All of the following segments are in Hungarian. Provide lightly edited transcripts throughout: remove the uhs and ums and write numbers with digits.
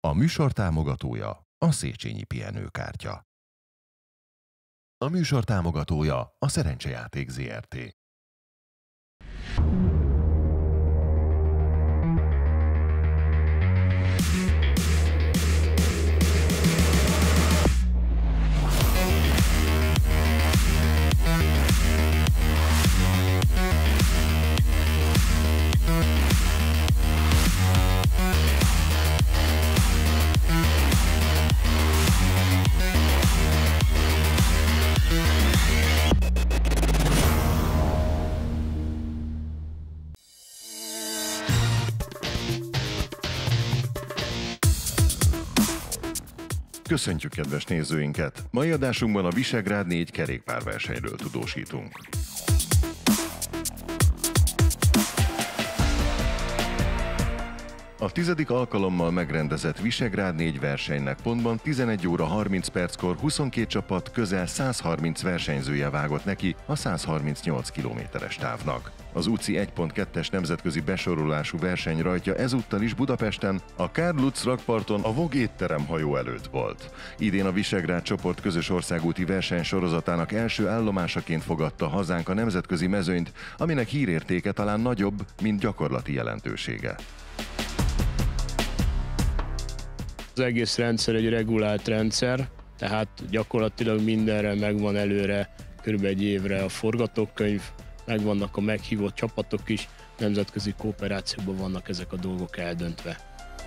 A műsor támogatója a Széchenyi Pihenőkártya. A műsor támogatója a Szerencsejáték Zrt. Köszöntjük kedves nézőinket! Mai adásunkban a Visegrád 4 kerékpárversenyről tudósítunk. A 10. alkalommal megrendezett Visegrád 4 versenynek pontban 11 óra 30 perckor 22 csapat közel 130 versenyzője vágott neki a 138 kilométeres távnak. Az UCI 1.2-es nemzetközi besorolású verseny rajtja ezúttal is Budapesten, a Karl Lutz rakparton a Vog étterem hajó előtt volt. Idén a Visegrád csoport közös országúti versenysorozatának első állomásaként fogadta hazánk a nemzetközi mezőnyt, aminek hírértéke talán nagyobb, mint gyakorlati jelentősége. Az egész rendszer egy regulált rendszer, tehát gyakorlatilag mindenre megvan előre kb. Egy évre a forgatókönyv, megvannak a meghívott csapatok is, nemzetközi kooperációban vannak ezek a dolgok eldöntve.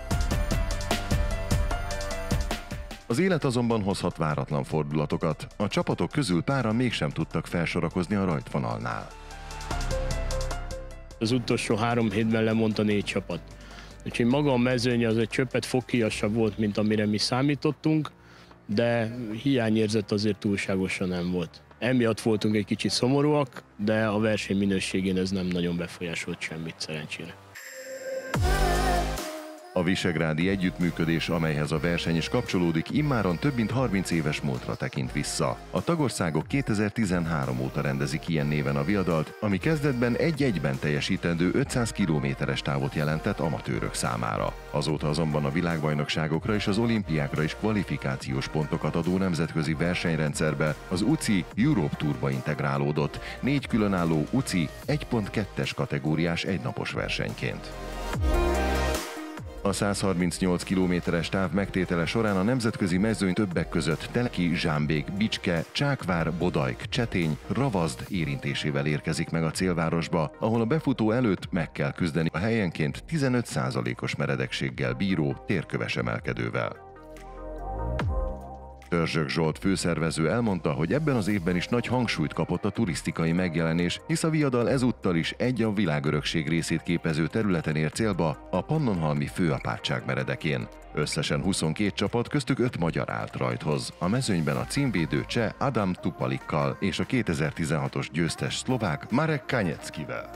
Az élet azonban hozhat váratlan fordulatokat, a csapatok közül páran mégsem tudtak felsorakozni a rajtvonalnál. Az utolsó 3 hétben lemondta 4 csapat. Úgyhogy maga a mezőny az egy csöppet foghíjasabb volt, mint amire mi számítottunk, de hiányérzet azért túlságosan nem volt. Emiatt voltunk egy kicsit szomorúak, de a verseny minőségén ez nem nagyon befolyásolt semmit szerencsére. A visegrádi együttműködés, amelyhez a verseny is kapcsolódik, immáron több mint 30 éves múltra tekint vissza. A tagországok 2013 óta rendezik ilyen néven a viadalt, ami kezdetben 1-1-ben teljesítendő 500 kilométeres távot jelentett amatőrök számára. Azóta azonban a világbajnokságokra és az olimpiákra is kvalifikációs pontokat adó nemzetközi versenyrendszerbe, az UCI Europe Tourba integrálódott, 4 különálló UCI 1.2-es kategóriás egynapos versenyként. A 138 kilométeres táv megtétele során a nemzetközi mezőny többek között Teleki, Zsámbék, Bicske, Csákvár, Bodajk, Csetény, Ravaszd érintésével érkezik meg a célvárosba, ahol a befutó előtt meg kell küzdeni a helyenként 15%-os meredekséggel bíró térköves emelkedővel. Törzsök Zsolt főszervező elmondta, hogy ebben az évben is nagy hangsúlyt kapott a turisztikai megjelenés, hisz a viadal ezúttal is egy a világörökség részét képező területen ér célba, a Pannonhalmi főapátság meredekén. Összesen 22 csapat, köztük 5 magyar állt rajthoz. A mezőnyben a címvédő cseh Adam Tupalikkal és a 2016-os győztes szlovák Marek Kanyeckivel.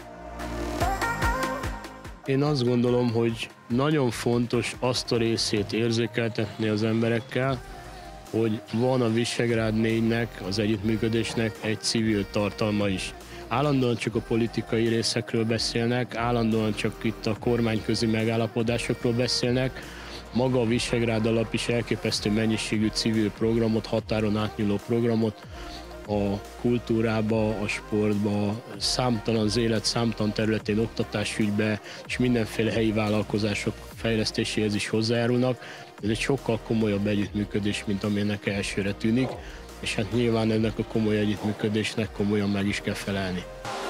Én azt gondolom, hogy nagyon fontos azt a részét érzékeltetni az emberekkel, hogy van a Visegrád 4-nek, az együttműködésnek egy civil tartalma is. Állandóan csak a politikai részekről beszélnek, állandóan csak itt a kormányközi megállapodásokról beszélnek. Maga a Visegrád alap is elképesztő mennyiségű civil programot, határon átnyúló programot a kultúrába, a sportba, számtalan az élet számtalan területén, oktatásügybe és mindenféle helyi vállalkozások fejlesztéséhez is hozzájárulnak. Ez egy sokkal komolyabb együttműködés, mint amilyennek elsőre tűnik, és hát nyilván ennek a komoly együttműködésnek komolyan meg is kell felelni.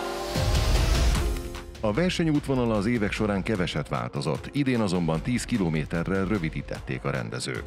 A verseny útvonala az évek során keveset változott, idén azonban 10 kilométerrel rövidítették a rendezők.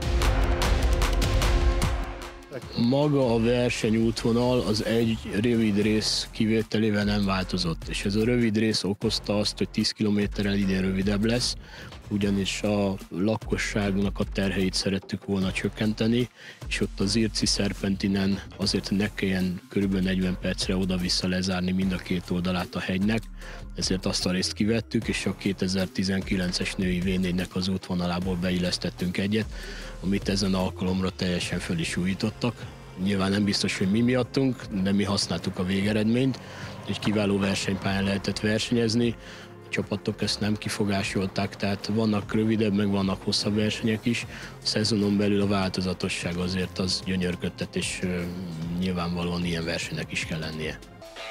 Maga a versenyútvonal az egy rövid rész kivételével nem változott, és ez a rövid rész okozta azt, hogy 10 kilométerrel idén rövidebb lesz, ugyanis a lakosságnak a terheit szerettük volna csökkenteni, és ott az Irci Szerpentinen azért ne kelljen kb. 40 percre oda-vissza lezárni mind a két oldalát a hegynek, ezért azt a részt kivettük, és a 2019-es női V4-nek az útvonalából beillesztettünk egyet, amit ezen alkalomra teljesen föl is újítottak. Nyilván nem biztos, hogy mi miattunk, de mi használtuk a végeredményt, egy kiváló versenypályán lehetett versenyezni. csapatok ezt nem kifogásolták, tehát vannak rövidebb, meg vannak hosszabb versenyek is. A szezonon belül a változatosság azért az gyönyörködtet, és nyilvánvalóan ilyen versenynek is kell lennie.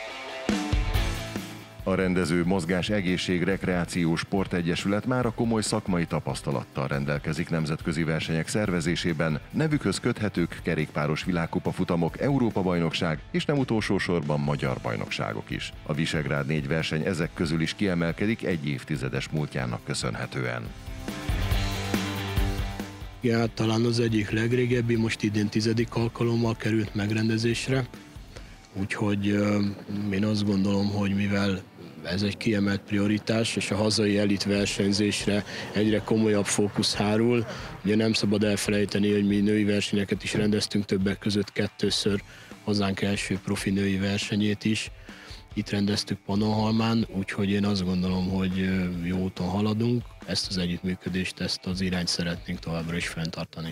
A rendező Mozgás Egészség Rekreáció Sportegyesület már a komoly szakmai tapasztalattal rendelkezik nemzetközi versenyek szervezésében, nevükhöz köthetők kerékpáros világkupafutamok, Európa-bajnokság és nem utolsó sorban magyar bajnokságok is. A Visegrád 4 verseny ezek közül is kiemelkedik egy évtizedes múltjának köszönhetően. Ja, talán az egyik legrégebbi, most idén 10. alkalommal került megrendezésre, úgyhogy én azt gondolom, hogy mivel ez egy kiemelt prioritás, és a hazai elit versenyzésre egyre komolyabb fókusz hárul. Ugye nem szabad elfelejteni, hogy mi női versenyeket is rendeztünk, többek között 2-ször hazánk első profi női versenyét is. Itt rendeztük Pannonhalmán, úgyhogy én azt gondolom, hogy jó úton haladunk. Ezt az együttműködést, ezt az irányt szeretnénk továbbra is fenntartani.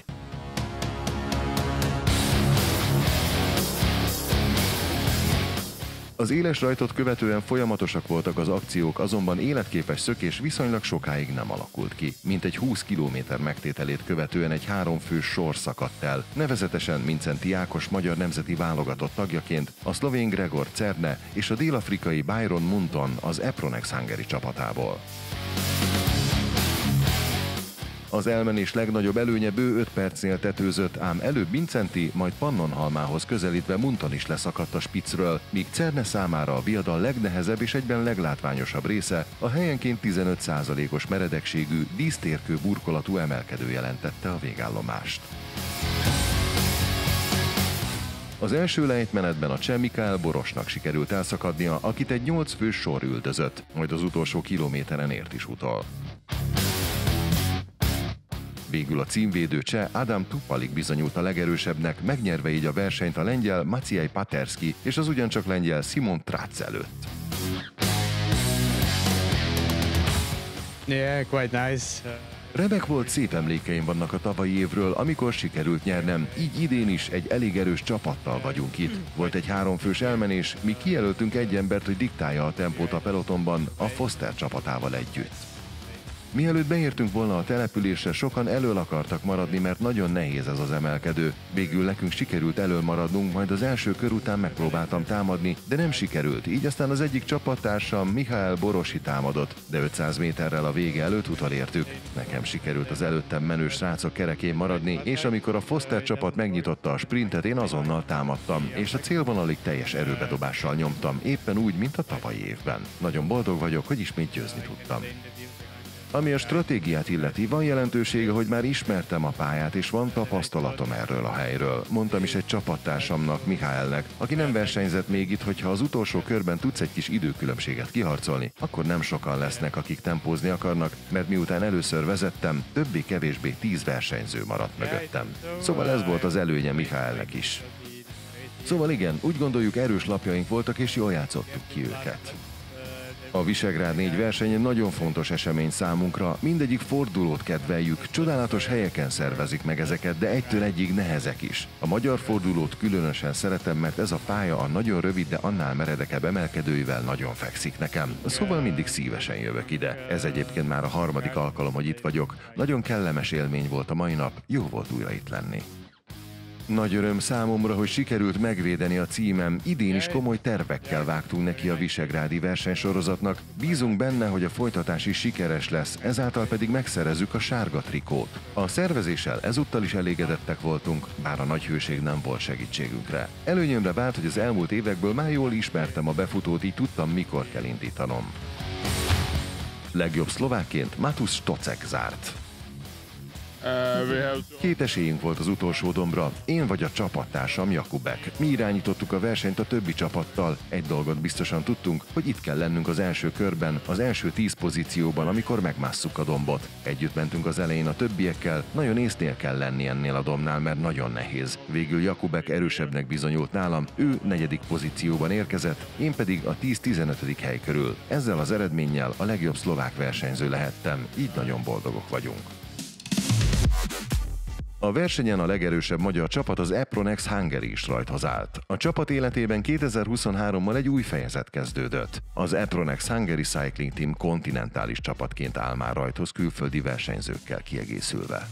Az éles rajtot követően folyamatosak voltak az akciók, azonban életképes szökés viszonylag sokáig nem alakult ki. Mintegy 20 kilométer megtételét követően egy 3 fős sor szakadt el, nevezetesen Mincenti Ákos magyar nemzeti válogatott tagjaként, a szlovén Gregor Cerne és a dél-afrikai Byron Munton az Epronex Hungary csapatából. Az elmenés legnagyobb előnye bő 5 percnél tetőzött, ám előbb Mincenti, majd Pannonhalmához közelítve Munton is leszakadt a spiccről, míg Cerne számára a viadal legnehezebb és egyben leglátványosabb része a helyenként 15%-os meredekségű, dísztérkő burkolatú emelkedő jelentette a végállomást. Az első lejtmenetben a cseh Mikael Borosnak sikerült elszakadnia, akit egy 8 fős sor üldözött, majd az utolsó kilométeren ért is utol. Végül a címvédő cseh Adam Tupalik bizonyult a legerősebbnek, megnyerve így a versenyt a lengyel Maciej Paterski és az ugyancsak lengyel Simon Tratz előtt. Yeah, quite nice. Remek volt, szép emlékeim vannak a tavalyi évről, amikor sikerült nyernem, így idén is egy elég erős csapattal vagyunk itt. Volt egy 3 fős elmenés, mi kijelöltünk egy embert, hogy diktálja a tempót a pelotonban a Foster csapatával együtt. Mielőtt beértünk volna a településre, sokan elől akartak maradni, mert nagyon nehéz ez az emelkedő. Végül nekünk sikerült elől maradnunk, majd az első kör után megpróbáltam támadni, de nem sikerült, így aztán az egyik csapattársam Michael Borosi támadott, de 500 méterrel a vége előtt utolértük. Nekem sikerült az előttem menő srácok kerekén maradni, és amikor a Foster csapat megnyitotta a sprintet, én azonnal támadtam, és a célvonalig teljes erőbedobással nyomtam, éppen úgy, mint a tavalyi évben. Nagyon boldog vagyok, hogy ismét győzni tudtam. Ami a stratégiát illeti, van jelentősége, hogy már ismertem a pályát, és van tapasztalatom erről a helyről. Mondtam is egy csapattársamnak, Mihálynak, aki nem versenyzett még itt, hogyha az utolsó körben tudsz egy kis időkülönbséget kiharcolni, akkor nem sokan lesznek, akik tempózni akarnak, mert miután először vezettem, többé-kevésbé 10 versenyző maradt mögöttem. Szóval ez volt az előnye Mihálynak is. Szóval igen, úgy gondoljuk, erős lapjaink voltak, és jól játszottuk ki őket. A Visegrád 4 verseny nagyon fontos esemény számunkra, mindegyik fordulót kedveljük, csodálatos helyeken szervezik meg ezeket, de egytől egyig nehezek is. A magyar fordulót különösen szeretem, mert ez a pálya a nagyon rövid, de annál meredekebb emelkedőivel nagyon fekszik nekem. Szóval mindig szívesen jövök ide. Ez egyébként már a 3. alkalom, hogy itt vagyok. Nagyon kellemes élmény volt a mai nap, jó volt újra itt lenni. Nagy öröm számomra, hogy sikerült megvédeni a címem, idén is komoly tervekkel vágtunk neki a visegrádi versenysorozatnak, bízunk benne, hogy a folytatás is sikeres lesz, ezáltal pedig megszerezzük a sárga trikót. A szervezéssel ezúttal is elégedettek voltunk, bár a nagy hőség nem volt segítségünkre. Előnyömre vált, hogy az elmúlt évekből már jól ismertem a befutót, így tudtam, mikor kell indítanom. Legjobb szlovákként Matus Stocek zárt. 2 esélyünk volt az utolsó dombra, én vagy a csapattársam Jakubek. Mi irányítottuk a versenyt a többi csapattal, egy dolgot biztosan tudtunk, hogy itt kell lennünk az első körben, az első 10 pozícióban, amikor megmásszuk a dombot. Együtt mentünk az elején a többiekkel, nagyon észnél kell lenni ennél a dombnál, mert nagyon nehéz. Végül Jakubek erősebbnek bizonyult nálam, ő 4. pozícióban érkezett, én pedig a 10-15. hely körül. Ezzel az eredménnyel a legjobb szlovák versenyző lehettem, így nagyon boldogok vagyunk. A versenyen a legerősebb magyar csapat, az Apronex Hungary is rajthoz állt. A csapat életében 2023-mal egy új fejezet kezdődött. Az Apronex Hungary Cycling Team kontinentális csapatként áll már rajthoz külföldi versenyzőkkel kiegészülve.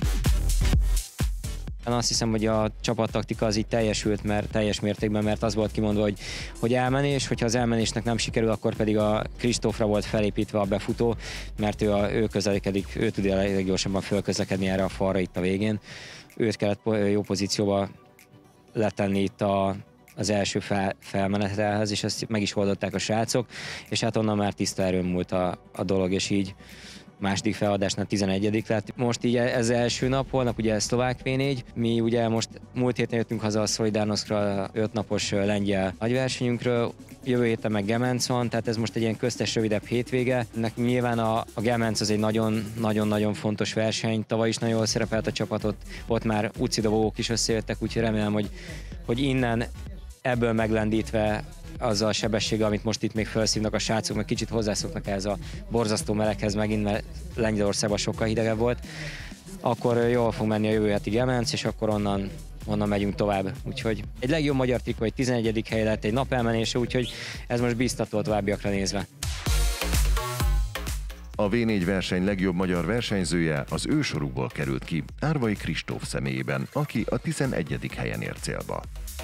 Azt hiszem, hogy a csapattaktika az így teljesült, mert teljes mértékben, mert az volt kimondva, hogy elmenés, hogyha az elmenésnek nem sikerül, akkor pedig a Kristófra volt felépítve a befutó, mert ő közlekedik, ő tud leggyorsabban fölközlekedni erre a falra itt a végén. Őt kellett jó pozícióba letenni itt az első felmenetelhez, és ezt meg is oldották a srácok, és hát onnan már tiszta erőn múlt a dolog, és így második feladásnál 11. lett. Most így ez első nap, holnap ugye szlovák V4. Mi ugye most múlt héten jöttünk haza a Solidarnoszkra 5 napos lengyel nagyversenyünkről, jövő héten meg Gemenc van, tehát ez most egy ilyen köztes, rövidebb hétvége. Nekünk nyilván a Gemenc az egy nagyon-nagyon fontos verseny, tavaly is nagyon jól szerepelt a csapatot, ott már utcidobogók is összejöttek, úgyhogy remélem, hogy innen ebből meglendítve azzal a sebességgel, amit most itt még felszívnak a srácok, meg kicsit hozzászoknak ehhez a borzasztó meleghez megint, mert Lengyelországban sokkal hidegebb volt, akkor jól fog menni a jövő heti Gemenc, és akkor onnan megyünk tovább. Úgyhogy egy legjobb magyar trikó, egy 11. hely lett, egy napelmenése, úgyhogy ez most biztató a továbbiakra nézve. A V4 verseny legjobb magyar versenyzője az ősorukból került ki, Árvai Kristóf személyében, aki a 11. helyen ért célba.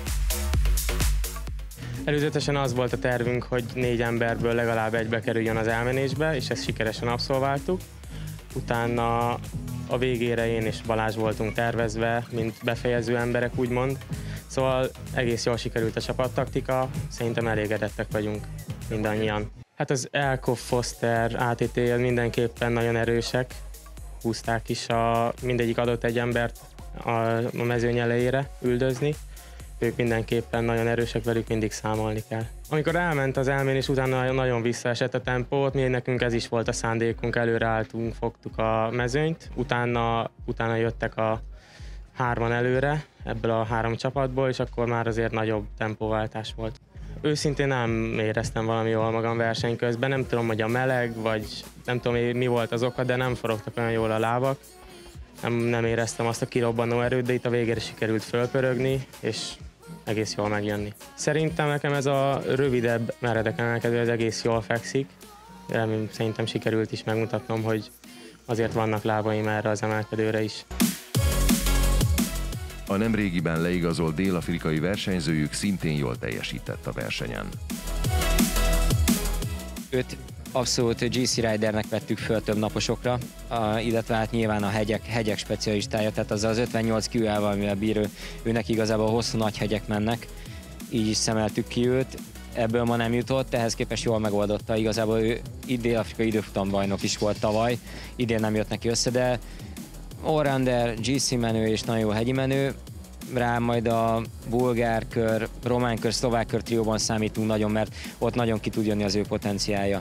Előzetesen az volt a tervünk, hogy 4 emberből legalább egybe kerüljön az elmenésbe, és ezt sikeresen abszolváltuk. Utána a végére én és Balázs voltunk tervezve, mint befejező emberek úgymond. Szóval egész jól sikerült a csapattaktika, szerintem elégedettek vagyunk mindannyian. Hát az Elkov, Foster, ATT mindenképpen nagyon erősek, húzták is, mindegyik adott egy embert a mezőny elejére üldözni. Ők mindenképpen nagyon erősek, velük mindig számolni kell. Amikor elment az elmenés, utána nagyon visszaesett a tempót, nekünk ez is volt a szándékunk, előreálltunk, fogtuk a mezőnyt, utána jöttek a 3-an előre ebből a 3 csapatból, és akkor már azért nagyobb tempóváltás volt. Őszintén nem éreztem valami jól magam verseny közben, nem tudom, hogy a meleg, vagy nem tudom, mi volt az oka, de nem forogtak olyan jól a lábak. Nem éreztem azt a kirobbanó erőt, de itt a végére sikerült fölpörögni, és egész jól megjönni. Szerintem nekem ez a rövidebb, meredek emelkedő, ez egész jól fekszik. Szerintem sikerült is megmutatnom, hogy azért vannak lábaim erre az emelkedőre is. A nemrégiben leigazolt dél-afrikai versenyzőjük szintén jól teljesített a versenyen. Őt abszolút GC Ridernek vettük föl több naposokra, illetve hát nyilván a hegyek specialistája, tehát az 58 QL-val, amivel bír őnek igazából hosszú nagy hegyek mennek, így is szemeltük ki őt. Ebből ma nem jutott, ehhez képest jól megoldotta. Igazából ő dél-afrikai időfutambajnok is volt tavaly, idén nem jött neki össze, de allrounder, GC menő és nagyon jó hegyi menő. Rá majd a bulgár kör, román kör, szlovák kör trióban számítunk nagyon, mert ott nagyon ki tud jönni az ő potenciálja.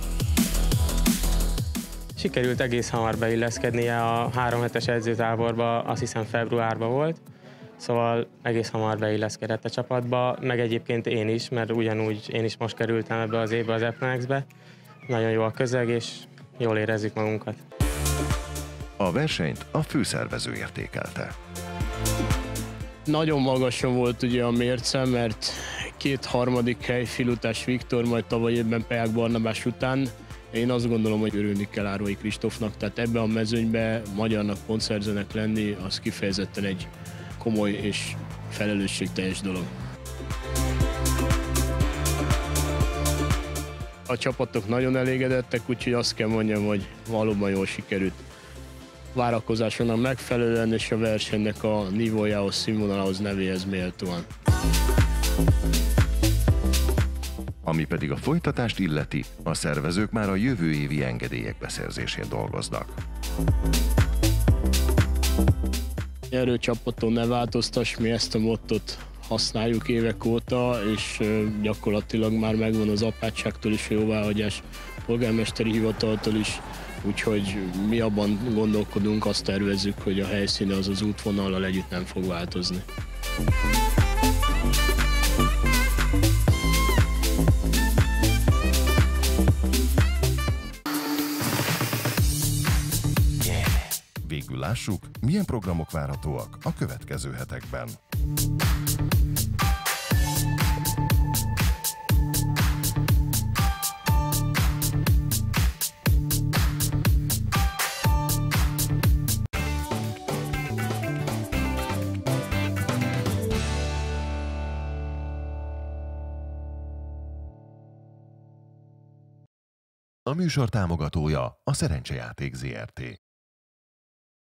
Sikerült egész hamar beilleszkednie a 3 hetes edzőtáborba, azt hiszem februárban volt, szóval egész hamar beilleszkedett a csapatba, meg egyébként én is, mert ugyanúgy én is most kerültem ebbe az évbe az Apronexbe. Nagyon jó a közeg, és jól érezzük magunkat. A versenyt a főszervező értékelte. Nagyon magasan volt ugye a mérce, mert 2. harmadik hely Filutás Viktor, majd tavaly évben Peák Barnabás után. Én azt gondolom, hogy örülni kell Árvai Kristófnak, tehát ebben a mezőnyben magyarnak pontszerzőnek lenni, az kifejezetten egy komoly és felelősségteljes dolog. A csapatok nagyon elégedettek, úgyhogy azt kell mondjam, hogy valóban jól sikerült. Várakozásoknak megfelelően és a versenynek a nívójához, színvonalához, nevéhez méltóan. Ami pedig a folytatást illeti, a szervezők már a jövő évi engedélyek beszerzésén dolgoznak. Erőcsapaton ne változtass, mi ezt a mottot használjuk évek óta, és gyakorlatilag már megvan az apátságtól is a jóváhagyás, polgármesteri hivataltól is, úgyhogy mi abban gondolkodunk, azt tervezzük, hogy a helyszíne az útvonallal együtt nem fog változni. Végül lássuk, milyen programok várhatóak a következő hetekben. A műsor támogatója a Szerencsejáték Zrt.